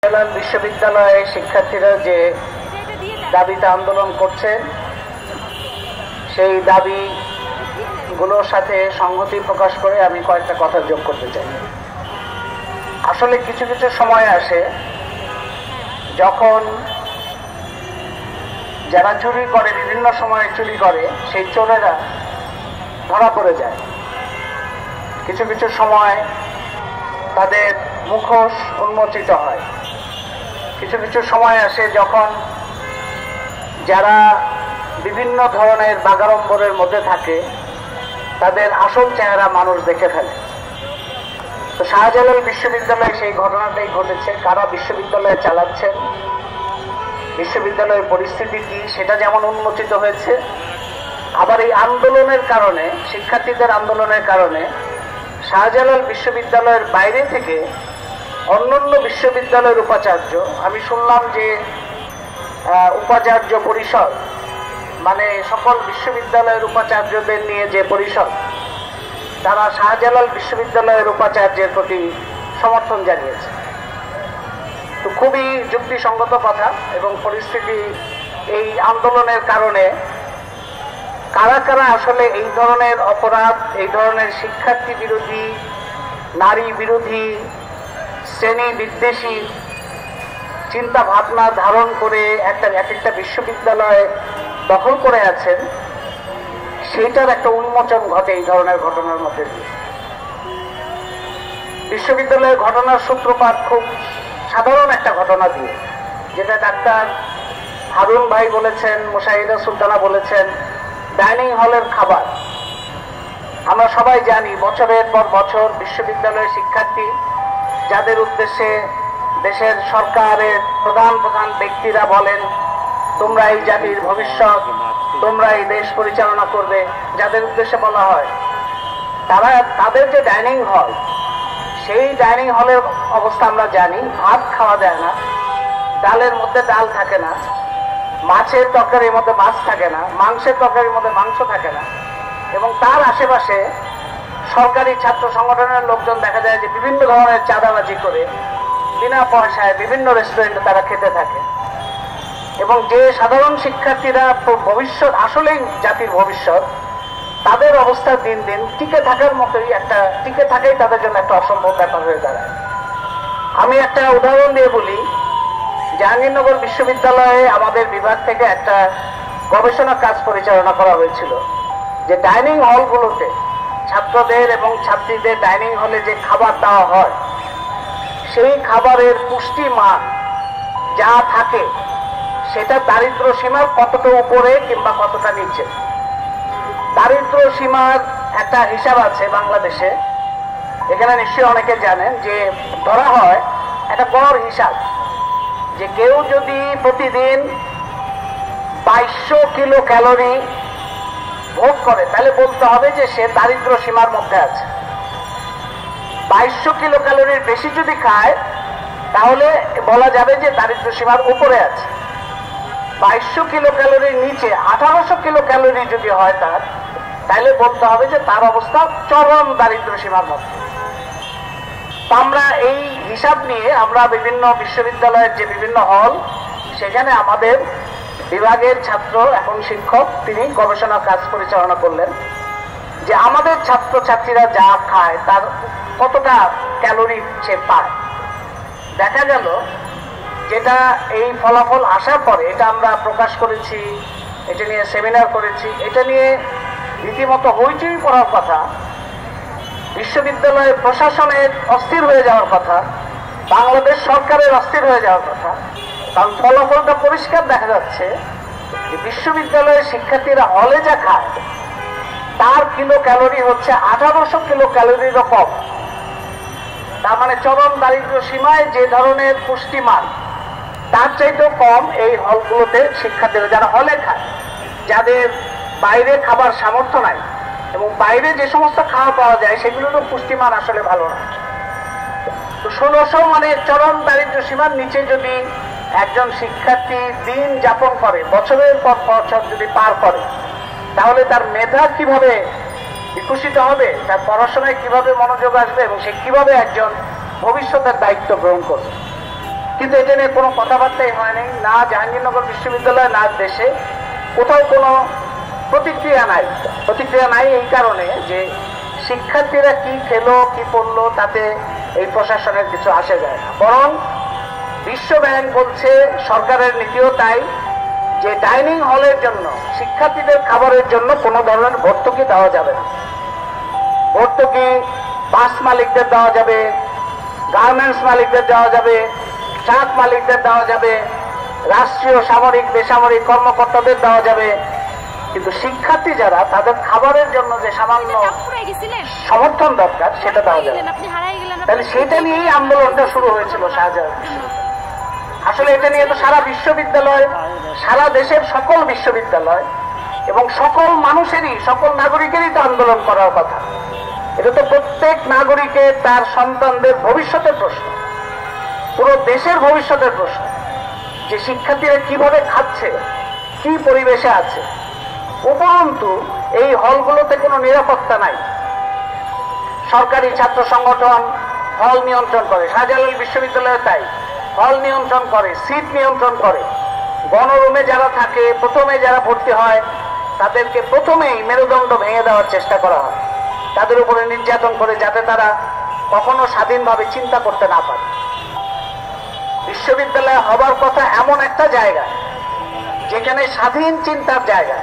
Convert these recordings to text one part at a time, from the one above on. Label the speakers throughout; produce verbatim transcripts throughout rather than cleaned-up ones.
Speaker 1: বিশ্ববিদ্যালয়ে শিক্ষার্থীরা যে দাবিতে আন্দোলন করছেন সেই দাবিগুলোর সাথে সংহতি প্রকাশ করে আমি কয়েকটা কথা যোগ করতে চাই। আসলে কিছু কিছু সময় আসে যখন যারা চুরি করে, বিভিন্ন সময়ে চুরি করে, সেই চোরেরা ধরা পড়ে যায়। কিছু কিছু সময় তাদের মুখোশ উন্মোচিত হয়। কিছু কিছু সময় আসে যখন যারা বিভিন্ন ধরনের বাগাড়ম্বরের মধ্যে থাকে তাদের আসল চেহারা মানুষ দেখে ফেলে। তো শাহজালাল বিশ্ববিদ্যালয়ে সেই ঘটনাটাই ঘটেছে। কারা বিশ্ববিদ্যালয়ে চালাচ্ছেন, বিশ্ববিদ্যালয়ের পরিস্থিতি কি, সেটা যেমন উন্মোচিত হয়েছে, আবার এই আন্দোলনের কারণে, শিক্ষার্থীদের আন্দোলনের কারণে শাহজালাল বিশ্ববিদ্যালয়ের বাইরে থেকে অন্যান্য বিশ্ববিদ্যালয়ের উপাচার্য, আমি শুনলাম যে উপাচার্য পরিষদ মানে সকল বিশ্ববিদ্যালয়ের উপাচার্যদের নিয়ে যে পরিষদ, তারা শাহজালাল বিশ্ববিদ্যালয়ের উপাচার্যের প্রতি সমর্থন জানিয়েছে। তো খুবই যুক্তিসঙ্গত কথা। এবং পরিস্থিতি এই আন্দোলনের কারণে কারা কারা আসলে এই ধরনের অপরাধ, এই ধরনের শিক্ষার্থী বিরোধী, নারী বিরোধী, শ্রেণী বিদ্বেষী চিন্তা ভাবনা ধারণ করে একটা এক একটা বিশ্ববিদ্যালয় দখল করে আছেন, সেইটার একটা উন্মোচন ঘটে এই ধরনের ঘটনার মধ্যে দিয়ে। বিশ্ববিদ্যালয়ের ঘটনার সূত্রপাত খুব সাধারণ একটা ঘটনা দিয়ে, যেটা ডাক্তার হারুন ভাই বলেছেন, মুশাহিদা সুলতানা বলেছেন, ডাইনিং হলের খাবার। আমরা সবাই জানি বছরের পর বছর বিশ্ববিদ্যালয়ের শিক্ষার্থী, যাদের উদ্দেশ্যে দেশের সরকারের প্রধান প্রধান ব্যক্তিরা বলেন তোমরা এই জাতির ভবিষ্যৎ, তোমরা এই দেশ পরিচালনা করবে, যাদের উদ্দেশ্যে বলা হয়, তারা তাদের যে ডাইনিং হল, সেই ডাইনিং হলের অবস্থা আমরা জানি। ভাত খাওয়া যায় না, ডালের মধ্যে ডাল থাকে না, মাছের তরকারির মধ্যে মাছ থাকে না, মাংসের তরকারির মধ্যে মাংস থাকে না। এবং তার আশেপাশে সরকারি ছাত্র সংগঠনের লোকজন দেখা যায় যে বিভিন্ন ধরনের চাঁদাবাজি করে বিনা পয়সায় বিভিন্ন রেস্টুরেন্টে তারা খেতে থাকে। এবং যে সাধারণ শিক্ষার্থীরা ভবিষ্যৎ, আসলেই জাতির ভবিষ্যৎ, তাদের অবস্থা দিন দিন টিকে থাকার মতোই একটা, টিকে থাকাই তাদের জন্য একটা অসম্ভব ব্যাপার হয়ে দাঁড়ায়। আমি একটা উদাহরণ দিয়ে বলি, জাহাঙ্গীরনগর বিশ্ববিদ্যালয়ে আমাদের বিভাগ থেকে একটা গবেষণা কাজ পরিচালনা করা হয়েছিল যে ডাইনিং হলগুলোতে ছাত্রদের এবং ছাত্রীদের ডাইনিং হলে যে খাবার দেওয়া হয়, সেই খাবারের পুষ্টি মান যা থাকে সেটা দারিদ্র সীমার কতটা উপরে কিংবা কতটা নিচে। দারিদ্র সীমার একটা হিসাব আছে বাংলাদেশে, এখানে নিশ্চয়ই অনেকে জানেন, যে ধরা হয় একটা গড় হিসাব যে কেউ যদি প্রতিদিন বাইশশো কিলো ক্যালোরি ভোগ করে তাহলে বলতে হবে যে সে দারিদ্র সীমার মধ্যে আছে। বাইশশো কিলো ক্যালোরির বেশি যদি খায় তাহলে বলা যাবে যে দারিদ্র সীমার উপরে আছে। বাইশশো কিলো ক্যালোরির নিচে আঠারোশো কিলো ক্যালোরি যদি হয় তার, তাহলে বলতে হবে যে তার অবস্থা চরম দারিদ্র সীমার মধ্যে। আমরা এই হিসাব নিয়ে আমরা বিভিন্ন বিশ্ববিদ্যালয়ের যে বিভিন্ন হল, সেখানে আমাদের বিভাগের ছাত্র, এখন শিক্ষক, তিনি গবেষণা কাজ পরিচালনা করলেন যে আমাদের ছাত্র ছাত্রীরা যা খায় তার কতটা ক্যালোরি সে পায়। দেখা গেল যেটা এই ফলাফল আসার পরে, এটা আমরা প্রকাশ করেছি, এটা নিয়ে সেমিনার করেছি, এটা নিয়ে রীতিমতো হইচই পড়ার কথা, বিশ্ববিদ্যালয়ের প্রশাসনের অস্থির হয়ে যাওয়ার কথা, বাংলাদেশ সরকারের অস্থির হয়ে যাওয়ার কথা। কারণ ফলাফলটা পরিষ্কার দেখা যাচ্ছে যে বিশ্ববিদ্যালয়ের শিক্ষার্থীরা হলে যা খায় তার কিলো ক্যালোরি হচ্ছে আঠারোশো কিলো ক্যালোরিরও কম। তার মানে চরম দারিদ্র সীমায় যে ধরনের পুষ্টিমান তার চাইতেও কম এই হলগুলোতে শিক্ষার্থীরা যারা হলে খায়, যাদের বাইরে খাবার সামর্থ্য নাই, এবং বাইরে যে সমস্ত খাওয়া পাওয়া যায় সেগুলোরও পুষ্টিমান আসলে ভালো না। তো ষোলোশো মানে চরম দারিদ্র সীমার নিচে যদি একজন শিক্ষার্থী দিন যাপন করে, বছরের পর বছর যদি পার করে, তাহলে তার মেধা কিভাবে বিকশিত হবে, তার পড়াশোনায় কিভাবে মনোযোগ আসবে, এবং সে কিভাবে একজন ভবিষ্যতের দায়িত্ব গ্রহণ করবে। কিন্তু এটা নিয়ে কোনো কথাবার্তাই হয়নি, না জাহাঙ্গীরনগর বিশ্ববিদ্যালয় না দেশে কোথাও কোনো প্রতিক্রিয়া নাই। প্রতিক্রিয়া নাই এই কারণে যে শিক্ষার্থীরা কি খেলো কি পড়লো তাতে এই প্রশাসনের কিছু আসে যায় না। বরং বিশ্ব ব্যাংক বলছে, সরকারের নীতিও তাই, যে ডাইনিং হলের জন্য শিক্ষার্থীদের খাবারের জন্য কোনো ধরনের ভর্তুকি দেওয়া যাবে না। ভর্তুকি বাস মালিকদের দেওয়া যাবে, গার্মেন্টস মালিকদের দেওয়া যাবে, ট্রাক মালিকদের দেওয়া যাবে, রাষ্ট্রীয় সামরিক বেসামরিক কর্মকর্তাদের দেওয়া যাবে, কিন্তু শিক্ষার্থী যারা তাদের খাবারের জন্য যে সামান্য সমর্থন দরকার সেটা দেওয়া যাবে। তাহলে সেটা নিয়েই আন্দোলনটা শুরু হয়েছিল শাহজালাল। আসলে এটা নিয়ে তো সারা বিশ্ববিদ্যালয়, সারা দেশের সকল বিশ্ববিদ্যালয় এবং সকল মানুষেরই, সকল নাগরিকেরই তো আন্দোলন করার কথা। এটা তো প্রত্যেক নাগরিকের তার সন্তানদের ভবিষ্যতের প্রশ্ন, পুরো দেশের ভবিষ্যতের প্রশ্ন, যে শিক্ষার্থীরা কিভাবে খাচ্ছে, কি পরিবেশে আছে। উপরন্তু এই হলগুলোতে কোনো নিরাপত্তা নাই। সরকারি ছাত্র সংগঠন হল নিয়ন্ত্রণ করে, শাহজালাল বিশ্ববিদ্যালয়ে তাই, হল নিয়ন্ত্রণ করে, সিট নিয়ন্ত্রণ করে। গণরুমে যারা থাকে, প্রথমে যারা ভর্তি হয় তাদেরকে প্রথমেই মেরুদণ্ড ভেঙে দেওয়ার চেষ্টা করা হয়, তাদের উপরে নির্যাতন করে, যাতে তারা কখনো স্বাধীনভাবে চিন্তা করতে না পারে। বিশ্ববিদ্যালয় হবার কথা এমন একটা জায়গা যেখানে স্বাধীন চিন্তার জায়গা,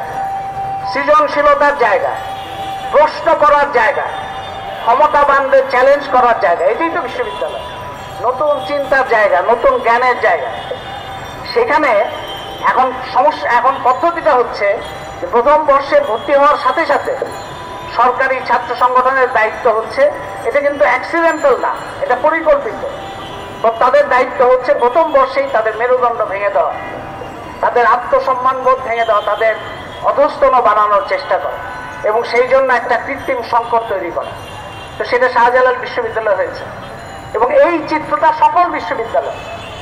Speaker 1: সৃজনশীলতার জায়গা, প্রশ্ন করার জায়গা, ক্ষমতাবানদের চ্যালেঞ্জ করার জায়গা, এটাই তো বিশ্ববিদ্যালয়। নতুন চিন্তার জায়গা, নতুন জ্ঞানের জায়গা। সেখানে এখন সমস্যা, এখন পদ্ধতিটা হচ্ছে প্রথম বর্ষে ভর্তি হওয়ার সাথে সাথে সরকারি ছাত্র সংগঠনের দায়িত্ব হচ্ছে, এটা কিন্তু অ্যাক্সিডেন্টাল না, এটা পরিকল্পিত। তো তাদের দায়িত্ব হচ্ছে প্রথম বর্ষেই তাদের মেরুদণ্ড ভেঙে দেওয়া, তাদের আত্মসম্মানবোধ ভেঙে দেওয়া, তাদের অধস্তন বানানোর চেষ্টা করা এবং সেই জন্য একটা কৃত্রিম সংকট তৈরি করা। তো সেটা শাহজালাল বিশ্ববিদ্যালয় হয়েছে এবং এই চিত্রটা সকল বিশ্ববিদ্যালয়।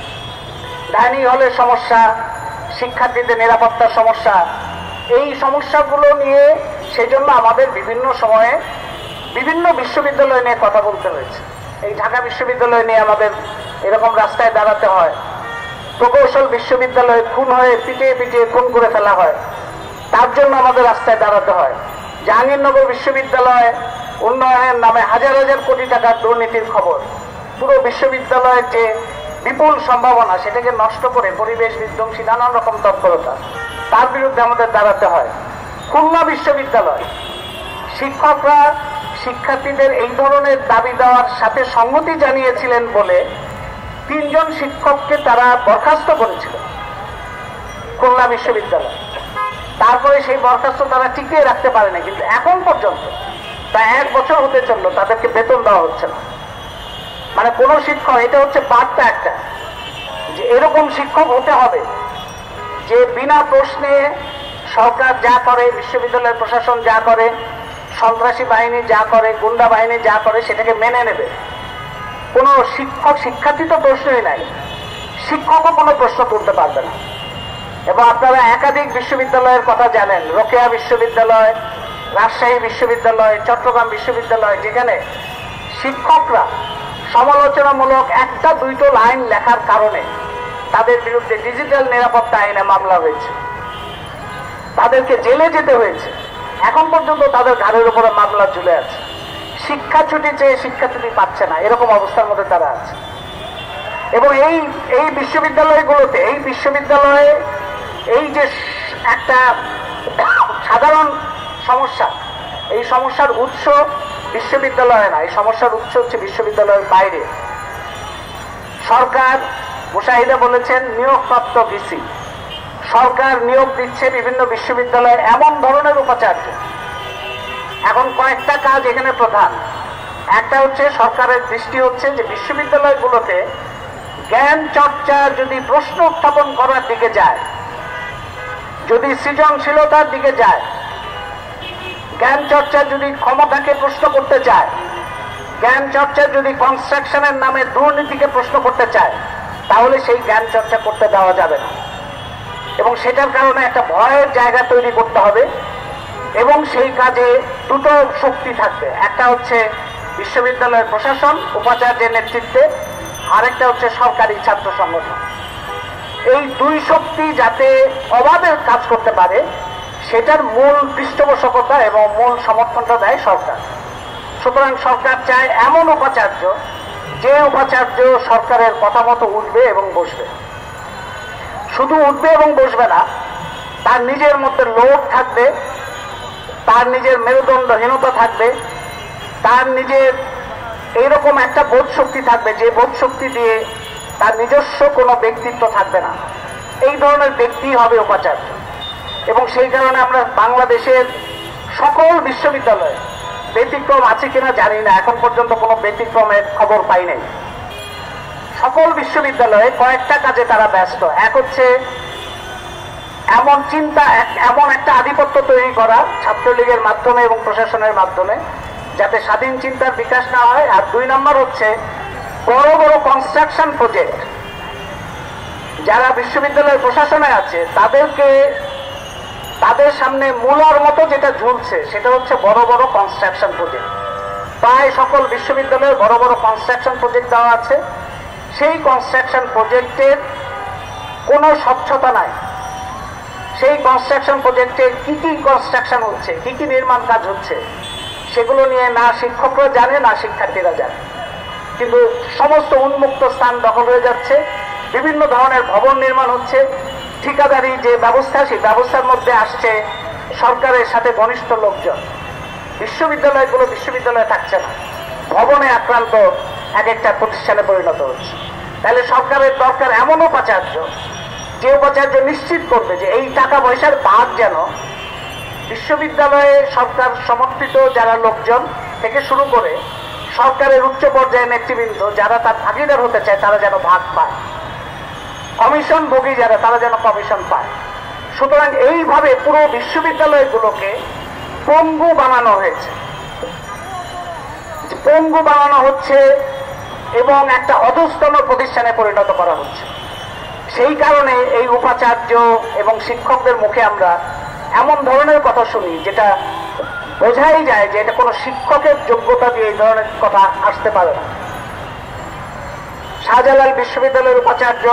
Speaker 1: ডাইনিং হলের সমস্যা, শিক্ষার্থীদের নিরাপত্তার সমস্যা, এই সমস্যাগুলো নিয়ে সেজন্য আমাদের বিভিন্ন সময়ে বিভিন্ন বিশ্ববিদ্যালয় নিয়ে কথা বলতে হয়েছে। এই ঢাকা বিশ্ববিদ্যালয় নিয়ে আমাদের এরকম রাস্তায় দাঁড়াতে হয়। প্রকৌশল বিশ্ববিদ্যালয়ে খুন হয়ে পিটিয়ে পিটিয়ে খুন করে ফেলা হয়, তার জন্য আমাদের রাস্তায় দাঁড়াতে হয়। জাহাঙ্গীরনগর বিশ্ববিদ্যালয় উন্নয়নের নামে হাজার হাজার কোটি টাকার দুর্নীতির খবর, পুরো বিশ্ববিদ্যালয়ের যে বিপুল সম্ভাবনা সেটাকে নষ্ট করে পরিবেশ বিধ্বংসী নানান রকম তৎপরতা, তার বিরুদ্ধে আমাদের দাঁড়াতে হয়। খুলনা বিশ্ববিদ্যালয় শিক্ষকরা শিক্ষার্থীদের এই ধরনের দাবি দেওয়ার সাথে সংহতি জানিয়েছিলেন বলে তিনজন শিক্ষককে তারা বরখাস্ত করেছিল খুলনা বিশ্ববিদ্যালয়। তারপরে সেই বরখাস্ত তারা টিকিয়ে রাখতে পারে না, কিন্তু এখন পর্যন্ত প্রায় এক বছর হতে চললো তাদেরকে বেতন দেওয়া হচ্ছে না। মানে কোন শিক্ষক, এটা হচ্ছে বার্তা একটা, যে এরকম শিক্ষক হতে হবে যে বিনা প্রশ্নে সরকার যা করে, বিশ্ববিদ্যালয়ের প্রশাসন যা করে, সন্ত্রাসী বাহিনী যা করে, গুন্ডা বাহিনী যা করে সেটাকে মেনে নেবে। কোন শিক্ষক, শিক্ষার্থী তো প্রশ্নই নাই, শিক্ষকও কোনো প্রশ্ন তুলতে পারবে না। এবং আপনারা একাধিক বিশ্ববিদ্যালয়ের কথা জানেন, রোকেয়া বিশ্ববিদ্যালয়, রাজশাহী বিশ্ববিদ্যালয়, চট্টগ্রাম বিশ্ববিদ্যালয়, যেখানে শিক্ষকরা সমালোচনামূলক একটা দুইটো লাইন লেখার কারণে তাদের বিরুদ্ধে ডিজিটাল নিরাপত্তা আইনে মামলা হয়েছে, তাদেরকে জেলে যেতে হয়েছে। এখন পর্যন্ত তাদের ঘাড়ের উপরে মামলা ঝুলে আছে। শিক্ষা ছুটি চেয়ে শিক্ষা ছুটি পাচ্ছে না, এরকম অবস্থার মধ্যে তারা আছে। এবং এই এই বিশ্ববিদ্যালয়গুলোতে, এই বিশ্ববিদ্যালয়ে এই যে একটা সাধারণ সমস্যা, এই সমস্যার উৎস বিশ্ববিদ্যালয়ে না, এই সমস্যার উৎস হচ্ছে বিশ্ববিদ্যালয়ের বাইরে। সরকার, মুশাহিদা বলেছেন, নিয়োগপ্রাপ্ত ভিসি, সরকার নিয়োগ দিচ্ছে বিভিন্ন বিশ্ববিদ্যালয়ে এমন ধরনের উপাচার্য। এখন কয়েকটা কাজ এখানে প্রধান। একটা হচ্ছে সরকারের দৃষ্টি হচ্ছে যে বিশ্ববিদ্যালয়গুলোতে জ্ঞান চর্চা যদি প্রশ্ন উত্থাপন করার দিকে যায়, যদি সৃজনশীলতার দিকে যায়, জ্ঞান চর্চা যদি ক্ষমতাকে প্রশ্ন করতে চায়, জ্ঞান চর্চা যদি কনস্ট্রাকশনের নামে দুর্নীতিকে প্রশ্ন করতে চায়, তাহলে সেই জ্ঞান চর্চা করতে দেওয়া যাবে না। এবং সেটার কারণে একটা ভয়ের জায়গা তৈরি করতে হবে। এবং সেই কাজে দুটো শক্তি থাকবে, একটা হচ্ছে বিশ্ববিদ্যালয়ের প্রশাসন উপাচার্যের নেতৃত্বে, আরেকটা হচ্ছে সরকারি ছাত্র সংগঠন। এই দুই শক্তি যাতে অবাধে কাজ করতে পারে সেটার মূল পৃষ্ঠপোষকতা এবং মূল সমর্থনটা দেয় সরকার। সুতরাং সরকার চায় এমন উপাচার্য যে উপাচার্য সরকারের কথা মতো উঠবে এবং বসবে। শুধু উঠবে এবং বসবে না, তার নিজের মধ্যে লোভ থাকবে, তার নিজের মেরুদণ্ডহীনতা থাকবে, তার নিজের এইরকম একটা বোধ শক্তি থাকবে যে বোধ শক্তি দিয়ে তার নিজস্ব কোনো ব্যক্তিত্ব থাকবে না। এই ধরনের ব্যক্তি হবে উপাচার্য। এবং সেই কারণে আমরা বাংলাদেশের সকল বিশ্ববিদ্যালয়ে, ব্যতিক্রম আছে কিনা জানি না, এখন পর্যন্ত কোনো ব্যতিক্রমের খবর পাই নাই, সকল বিশ্ববিদ্যালয়ে কয়েকটা কাজে তারা ব্যস্ত। এক হচ্ছে এমন চিন্তা, এমন একটা আধিপত্য তৈরি করা ছাত্রলীগের মাধ্যমে এবং প্রশাসনের মাধ্যমে যাতে স্বাধীন চিন্তার বিকাশ না হয়। আর দুই নম্বর হচ্ছে বড় বড় কনস্ট্রাকশন প্রজেক্ট যারা বিশ্ববিদ্যালয়ের প্রশাসনে আছে তাদেরকে, তাদের সামনে মূলার মতো যেটা ঝুলছে সেটা হচ্ছে বড় বড় কনস্ট্রাকশন প্রজেক্ট। প্রায় সকল বিশ্ববিদ্যালয়ে বড় বড় কনস্ট্রাকশন প্রজেক্ট দেওয়া আছে। সেই কনস্ট্রাকশন প্রজেক্টের কোনো স্বচ্ছতা নাই। সেই কনস্ট্রাকশন প্রজেক্টে কি কি কনস্ট্রাকশন হচ্ছে, কি কি নির্মাণ কাজ হচ্ছে, সেগুলো নিয়ে না শিক্ষকরা জানে না শিক্ষার্থীরা জানে। কিন্তু সমস্ত উন্মুক্ত স্থান দখল হয়ে যাচ্ছে, বিভিন্ন ধরনের ভবন নির্মাণ হচ্ছে, ঠিকাদারি যে ব্যবস্থা সেই ব্যবস্থার মধ্যে আসছে সরকারের সাথে ঘনিষ্ঠ লোকজন। বিশ্ববিদ্যালয়গুলো বিশ্ববিদ্যালয়ে থাকছে না, ভবনে আক্রান্ত এক একটা প্রতিষ্ঠানে পরিণত হচ্ছে। তাহলে সরকারের দরকার এমন উপাচার্য যে উপাচার্য নিশ্চিত করবে যে এই টাকা পয়সার ভাগ যেন বিশ্ববিদ্যালয়ে সরকার সমর্থিত যারা লোকজন থেকে শুরু করে সরকারের উচ্চ পর্যায়ের নেতৃবৃন্দ যারা তার ভাগিদার হতে চায় তারা যেন ভাগ পায়, কমিশন ভোগী যারা তারা যেন কমিশন পায়। সুতরাং এইভাবে পুরো বিশ্ববিদ্যালয়গুলোকে পঙ্গু বানানো হয়েছে, পঙ্গু বানানো হচ্ছে এবং একটা অধস্তন প্রতিষ্ঠানে পরিণত করা হচ্ছে। সেই কারণে এই উপাচার্য এবং শিক্ষকদের মুখে আমরা এমন ধরনের কথা শুনি যেটা বোঝাই যায় যে এটা কোনো শিক্ষকের যোগ্যতা দিয়ে এই ধরনের কথা আসতে পারে না। শাহজালাল বিশ্ববিদ্যালয়ের উপাচার্য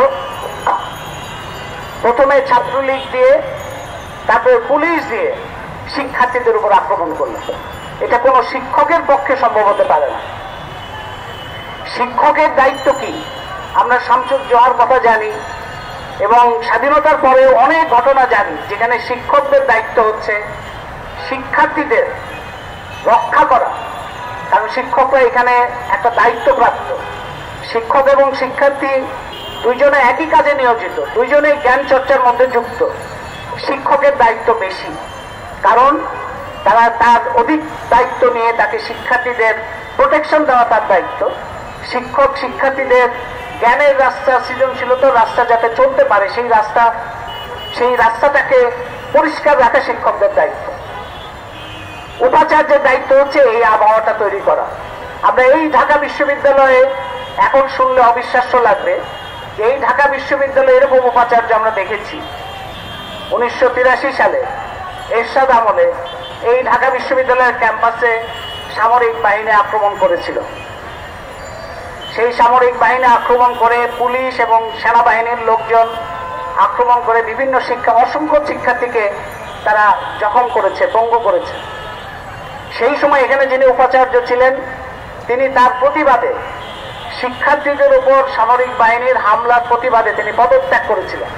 Speaker 1: প্রথমে ছাত্রলীগ দিয়ে তারপরে পুলিশ দিয়ে শিক্ষার্থীদের উপর আক্রমণ করলেন। এটা কোনো শিক্ষকের পক্ষে সম্ভব হতে পারে না। শিক্ষকের দায়িত্ব কি? আমরা শামসুর জোহার কথা জানি এবং স্বাধীনতার পরে অনেক ঘটনা জানি যেখানে শিক্ষকদের দায়িত্ব হচ্ছে শিক্ষার্থীদের রক্ষা করা। কারণ শিক্ষকরা এখানে একটা দায়িত্বপ্রাপ্ত। শিক্ষক এবং শিক্ষার্থী দুইজনে একই কাজে নিয়োজিত, দুইজনেই জ্ঞান চর্চার মধ্যে যুক্ত। শিক্ষকের দায়িত্ব বেশি, কারণ তারা তার অধিক দায়িত্ব নিয়ে তাকে শিক্ষার্থীদের প্রোটেকশন দেওয়া তার দায়িত্ব। শিক্ষক শিক্ষার্থীদের জ্ঞানের রাস্তা, সৃজনশীলতার রাস্তা যাতে চলতে পারে সেই রাস্তা সেই রাস্তাটাকে পরিষ্কার রাখা শিক্ষকদের দায়িত্ব। উপাচার্যের দায়িত্ব হচ্ছে এই আবহাওয়াটা তৈরি করা। আমরা এই ঢাকা বিশ্ববিদ্যালয়ে এখন শুনলে অবিশ্বাস্য লাগবে, এই ঢাকা বিশ্ববিদ্যালয়ে এরকম উপাচার্য আমরা দেখেছি উনিশশো তিরাশি সালে এরশাদ আমলে এই ঢাকা বিশ্ববিদ্যালয়ের ক্যাম্পাসে সামরিক বাহিনী আক্রমণ করেছিল। সেই সামরিক বাহিনী আক্রমণ করে পুলিশ এবং সেনাবাহিনীর লোকজন আক্রমণ করে বিভিন্ন শিক্ষা অসংখ্য শিক্ষার্থীকে তারা জখম করেছে, পঙ্গু করেছে। সেই সময় এখানে যিনি উপাচার্য ছিলেন তিনি তার প্রতিবাদে শিক্ষার্থীদের উপর সামরিক বাহিনীর হামলার প্রতিবাদে তিনি পদত্যাগ করেছিলেন।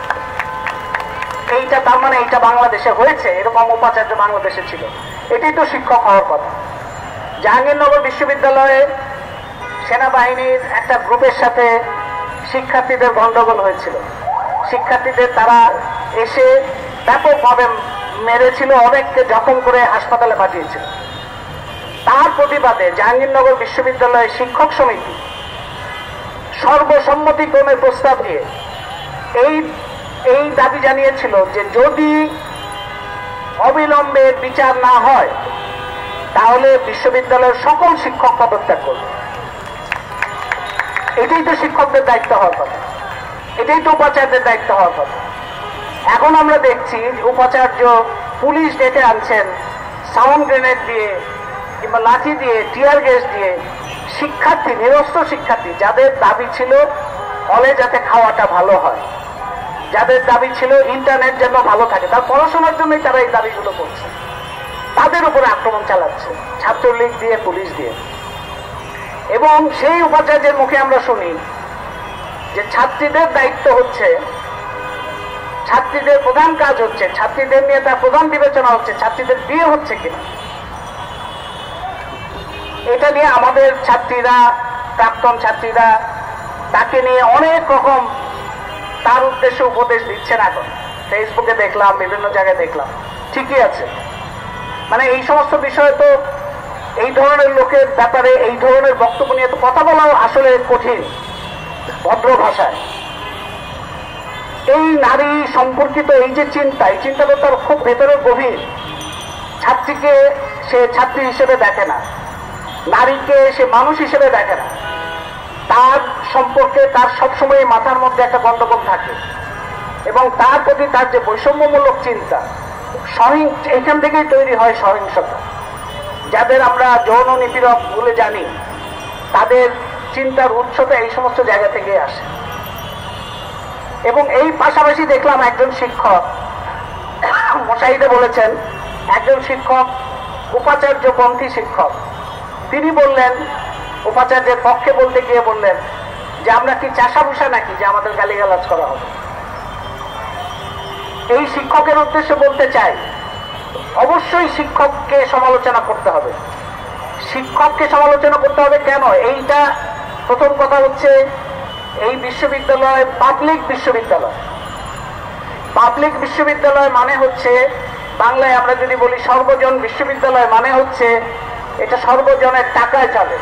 Speaker 1: এইটা তার মানে এইটা বাংলাদেশে হয়েছে, এরকম উপাচার্য বাংলাদেশে ছিল। এটাই তো শিক্ষক হওয়ার কথা। জাহাঙ্গীরনগর বিশ্ববিদ্যালয়ে সেনাবাহিনীর একটা গ্রুপের সাথে শিক্ষার্থীদের গন্ডগোল হয়েছিল। শিক্ষার্থীদের তারা এসে ব্যাপকভাবে মেরেছিল, অনেককে জখম করে হাসপাতালে পাঠিয়েছিল। তার প্রতিবাদে জাহাঙ্গীরনগর বিশ্ববিদ্যালয়ের শিক্ষক সমিতি সর্বসম্মতিক্রমে প্রস্তাব দিয়ে এই এই দাবি জানিয়েছিল যে যদি অবিলম্বে বিচার না হয় তাহলে বিশ্ববিদ্যালয়ের সকল শিক্ষক পদত্যাগ করবে। এটাই তো শিক্ষকদের দায়িত্ব হওয়ার কথা, এটাই তো উপাচার্যের দায়িত্ব হওয়ার কথা। এখন আমরা দেখছি উপাচার্য পুলিশ ডেকে আনছেন সাউন্ড গ্রেনেড দিয়ে কিংবা লাঠি দিয়ে, টিয়ার গ্যাস দিয়ে শিক্ষার্থী, নিরস্ত্র শিক্ষার্থী, যাদের দাবি ছিল হলে যাতে খাওয়াটা ভালো হয়, যাদের দাবি ছিল ইন্টারনেট যেন ভালো থাকে, তার পড়াশোনার জন্যই তারা এই দাবিগুলো করছে, তাদের উপরে আক্রমণ চালাচ্ছে ছাত্রলীগ দিয়ে, পুলিশ দিয়ে। এবং সেই উপাচার্যের মুখে আমরা শুনি যে ছাত্রীদের দায়িত্ব হচ্ছে, ছাত্রীদের প্রধান কাজ হচ্ছে, ছাত্রীদের নিয়ে তার প্রধান বিবেচনা হচ্ছে ছাত্রীদের বিয়ে হচ্ছে কিনা। এটা নিয়ে আমাদের ছাত্রীরা, প্রাক্তন ছাত্রীরা তাকে নিয়ে অনেক রকম তার উদ্দেশ্যে উপদেশ দিচ্ছেন। এখন ফেসবুকে দেখলাম, বিভিন্ন জায়গায় দেখলাম, ঠিকই আছে। মানে এই সমস্ত বিষয়ে তো এই ধরনের লোকের ব্যাপারে এই ধরনের বক্তব্য নিয়ে তো কথা বলাও আসলে কঠিন ভদ্র ভাষায়। এই নারী সম্পর্কিত এই যে চিন্তা, এই চিন্তাটা তার খুব ভেতরের গভীর। ছাত্রীকে সে ছাত্রী হিসেবে দেখে না, নারীকে সে মানুষ হিসেবে দেখে না, তার সম্পর্কে তার সবসময় মাথার মধ্যে একটা গন্ডগোল থাকে এবং তার প্রতি তার যে বৈষম্যমূলক চিন্তা, সহিংস, এখান থেকেই তৈরি হয় সহিংসতা। যাদের আমরা যৌন নিপীড়ক বলে জানি, তাদের চিন্তার উৎসটা এই সমস্ত জায়গা থেকে আসে। এবং এই পাশাপাশি দেখলাম একজন শিক্ষক, মোশাহিদে বলেছেন, একজন শিক্ষক উপাচার্যপন্থী শিক্ষক, তিনি বললেন, উপাচার্যের পক্ষে বলতে গিয়ে বললেন যে আমরা কি চাষাভুষা নাকি যে আমাদের গালিগালাজ করা হবে। এই শিক্ষকের উদ্দেশ্যে বলতে চাই, অবশ্যই শিক্ষককে সমালোচনা করতে হবে, শিক্ষককে সমালোচনা করতে হবে। কেন? এইটা প্রথম কথা হচ্ছে, এই বিশ্ববিদ্যালয় পাবলিক বিশ্ববিদ্যালয়। পাবলিক বিশ্ববিদ্যালয় মানে হচ্ছে, বাংলায় আমরা যদি বলি সর্বজন বিশ্ববিদ্যালয়, মানে হচ্ছে এটা সর্বজনের টাকায় চলে।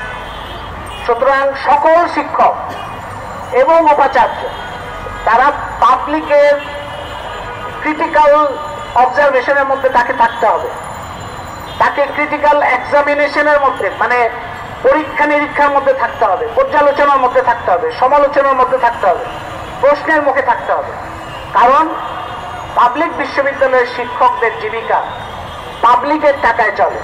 Speaker 1: সুতরাং সকল শিক্ষক এবং উপাচার্য তারা পাবলিকের ক্রিটিক্যাল অবজারভেশনের মধ্যে তাকে থাকতে হবে, তাকে ক্রিটিক্যাল এক্সামিনেশনের মধ্যে, মানে পরীক্ষা নিরীক্ষার মধ্যে থাকতে হবে, পর্যালোচনার মধ্যে থাকতে হবে, সমালোচনার মধ্যে থাকতে হবে, প্রশ্নের মুখে থাকতে হবে। কারণ পাবলিক বিশ্ববিদ্যালয়ের শিক্ষকদের জীবিকা পাবলিকের টাকায় চলে।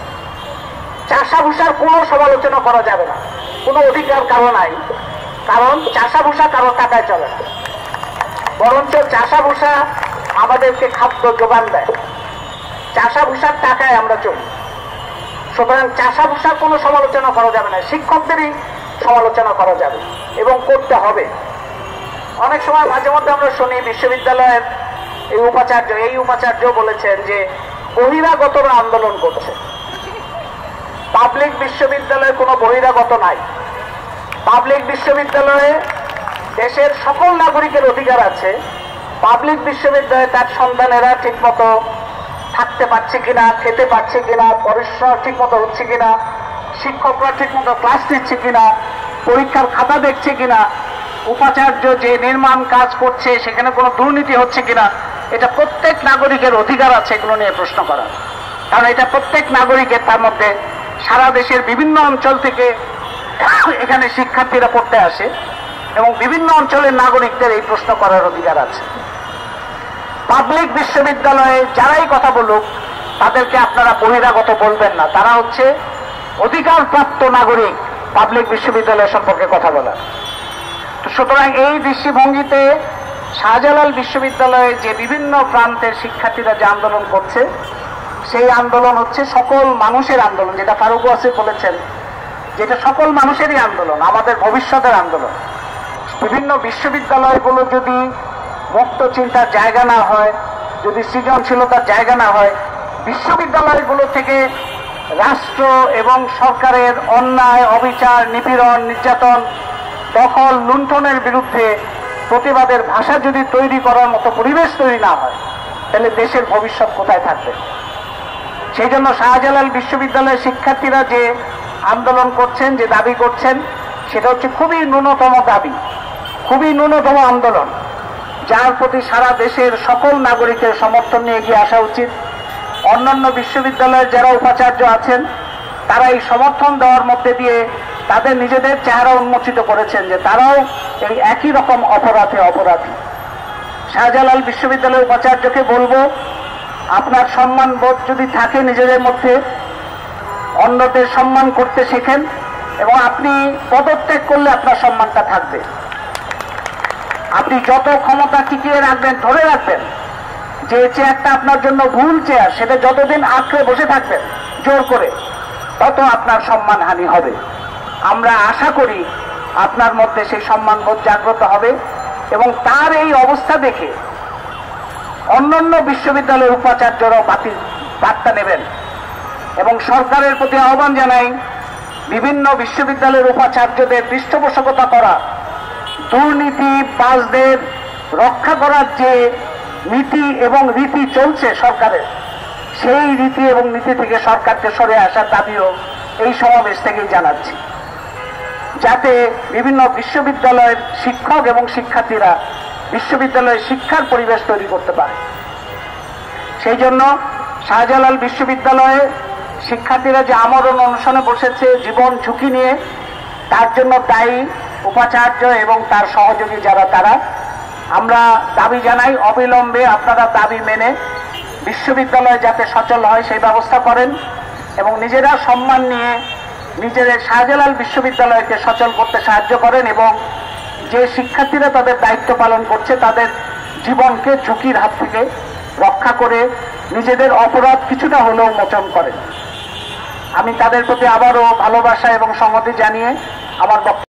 Speaker 1: চাষাভুষার কোনো সমালোচনা করা যাবে না, কোনো অধিকার কারো নাই, কারণ চাষাভুষা কারো টাকায় চলে না, বরঞ্চ চাষাভুষা আমাদেরকে খাদ্য যোগান দেয়, চাষাভুষার টাকায় আমরা চলি। সুতরাং চাষাভুষার কোনো সমালোচনা করা যাবে না, শিক্ষকদেরই সমালোচনা করা যাবে এবং করতে হবে। অনেক সময় মাঝে মধ্যে আমরা শুনি বিশ্ববিদ্যালয়ের এই উপাচার্য এই উপাচার্য বলেছেন যে বহিরাগতরা আন্দোলন করছে। পাবলিক বিশ্ববিদ্যালয়ে কোনো বহিরাগত নাই। পাবলিক বিশ্ববিদ্যালয়ে দেশের সকল নাগরিকের অধিকার আছে। পাবলিক বিশ্ববিদ্যালয়ে তার সন্তানেরা ঠিক মতো থাকতে পারছে কিনা, খেতে পারছে কিনা, পড়াশোনা ঠিক মতো হচ্ছে কিনা, শিক্ষকরা ঠিক মতো ক্লাস নিচ্ছে কিনা, পরীক্ষার খাতা দেখছে কিনা, উপাচার্য যে নির্মাণ কাজ করছে সেখানে কোনো দুর্নীতি হচ্ছে কিনা, এটা প্রত্যেক নাগরিকের অধিকার আছে এগুলো নিয়ে প্রশ্ন করা। কারণ এটা প্রত্যেক নাগরিকের, তার মধ্যে সারা দেশের বিভিন্ন অঞ্চল থেকে এখানে শিক্ষার্থীরা পড়তে আসে এবং বিভিন্ন অঞ্চলের নাগরিকদের এই প্রশ্ন করার অধিকার আছে। পাবলিক বিশ্ববিদ্যালয়ে যারাই কথা বলুক তাদেরকে আপনারা বহিরাগত বলবেন না, তারা হচ্ছে অধিকারপ্রাপ্ত নাগরিক পাবলিক বিশ্ববিদ্যালয় সম্পর্কে কথা বলার। তো সুতরাং এই দৃষ্টিভঙ্গিতে শাহজালাল বিশ্ববিদ্যালয়ে যে বিভিন্ন প্রান্তের শিক্ষার্থীরা যে আন্দোলন করছে, সেই আন্দোলন হচ্ছে সকল মানুষের আন্দোলন, যেটা ফারুক ওয়াসিফ বলেছেন, যেটা সকল মানুষেরই আন্দোলন, আমাদের ভবিষ্যতের আন্দোলন। বিভিন্ন বিশ্ববিদ্যালয়গুলো যদি মুক্ত চিন্তার জায়গা না হয়, যদি সৃজনশীলতার জায়গা না হয়, বিশ্ববিদ্যালয়গুলো থেকে রাষ্ট্র এবং সরকারের অন্যায়, অবিচার, নিপীড়ন, নির্যাতন, দখল, লুণ্ঠনের বিরুদ্ধে প্রতিবাদের ভাষা যদি তৈরি করার মতো পরিবেশ তৈরি না হয়, তাহলে দেশের ভবিষ্যৎ কোথায় থাকবে? সেই জন্য শাহজালাল বিশ্ববিদ্যালয়ের শিক্ষার্থীরা যে আন্দোলন করছেন, যে দাবি করছেন, সেটা হচ্ছে খুবই ন্যূনতম দাবি, খুবই ন্যূনতম আন্দোলন, যার প্রতি সারা দেশের সকল নাগরিকের সমর্থন নিয়ে এগিয়ে আসা উচিত। অন্যান্য বিশ্ববিদ্যালয়ের যারা উপাচার্য আছেন তারা এই সমর্থন দেওয়ার মধ্যে দিয়ে তাদের নিজেদের চেহারা উন্মোচিত করেছেন যে তারাও এই একই রকম অপরাধে অপরাধী। শাহজালাল বিশ্ববিদ্যালয়ের উপাচার্যকে বলবো, আপনার সম্মান বোধ যদি থাকে নিজেদের মধ্যে, অন্যদের সম্মান করতে শেখেন এবং আপনি পদত্যাগ করলে আপনার সম্মানটা থাকবে। আপনি যত ক্ষমতা টিকিয়ে রাখবেন, ধরে রাখবেন, যে চেয়ারটা আপনার জন্য ভুল চেয়ার, সেটা যতদিন আঁকড়ে বসে থাকবেন জোর করে, তত আপনার সম্মানহানি হবে। আমরা আশা করি আপনার মধ্যে সেই সম্মানবোধ জাগ্রত হবে এবং তার এই অবস্থা দেখে অন্যান্য বিশ্ববিদ্যালয়ের উপাচার্যরাও বাতিল বার্তা নেবেন। এবং সরকারের প্রতি আহ্বান জানাই, বিভিন্ন বিশ্ববিদ্যালয়ের উপাচার্যদের পৃষ্ঠপোষকতা করা, দুর্নীতিবাজদের রক্ষা করার যে নীতি এবং রীতি চলছে সরকারের, সেই রীতি এবং নীতি থেকে সরকারকে সরে আসার দাবিও এই সমাবেশ থেকেই জানাচ্ছি, যাতে বিভিন্ন বিশ্ববিদ্যালয়ের শিক্ষক এবং শিক্ষার্থীরা বিশ্ববিদ্যালয়ে শিক্ষার পরিবেশ তৈরি করতে পারে। সেই জন্য শাহজালাল বিশ্ববিদ্যালয়ে শিক্ষার্থীরা যে আমরণ অনশনে বসেছে জীবন ঝুঁকি নিয়ে, তার জন্য দায়ী উপাচার্য এবং তার সহযোগী যারা, তারা আমরা দাবি জানাই অবিলম্বে আপনারা দাবি মেনে বিশ্ববিদ্যালয় যাতে সচল হয় সেই ব্যবস্থা করেন এবং নিজেরা সম্মান নিয়ে নিজেদের শাহজালাল বিশ্ববিদ্যালয়কে সচল করতে সাহায্য করেন এবং যে শিক্ষার্থীরা তাদের দায়িত্ব পালন করছে তাদের জীবনকে ঝুঁকির হাত থেকে রক্ষা করে নিজেদের অপরাধ কিছুটা হলেও মোচন করেন। আমি তাদের প্রতি আবারও ভালোবাসা এবং সংহতি জানিয়ে আমার বক্তব্য